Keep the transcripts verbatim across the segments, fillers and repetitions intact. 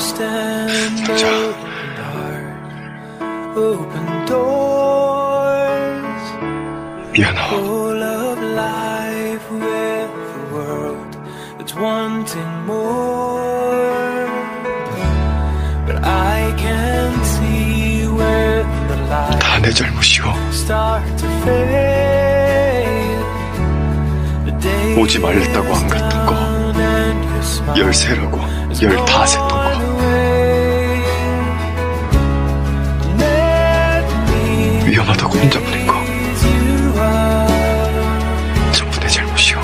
진짜 미안하오. 다 내 잘못이오. 오지 말랬다고 안 갔던 거, 열세라고 열다섯 했던 거. 위험하다고 혼자 보낸 거 전부 내 잘못이오.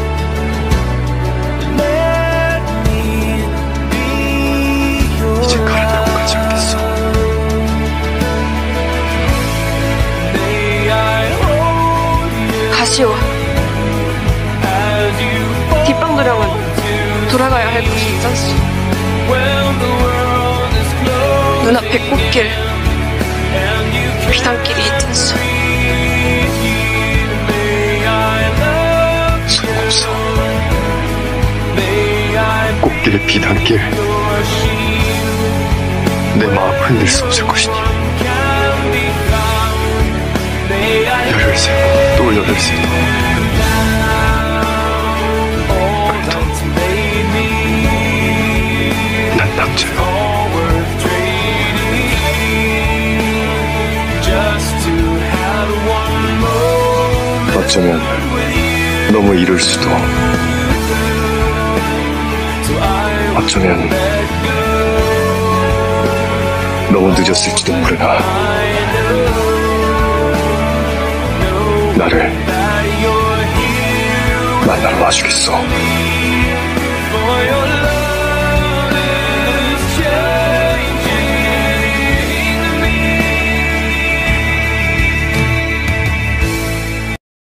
이제 가려고 가지 않겠어. 가시오. 뒷방 도령은 돌아가야 할 곳이 있잖소. 눈앞에 꽃길, 비단길이 있잖소. 손꼽서 꽃길의 비단길, 내 마음 흔들 수 없을 것이니 열을 세고 또 열을 세도 그래도 난 남자요. 어쩌면 너무 이를 수도, 어쩌면 너무 늦었을지도 모르나. 나를 만나러 와주겠어.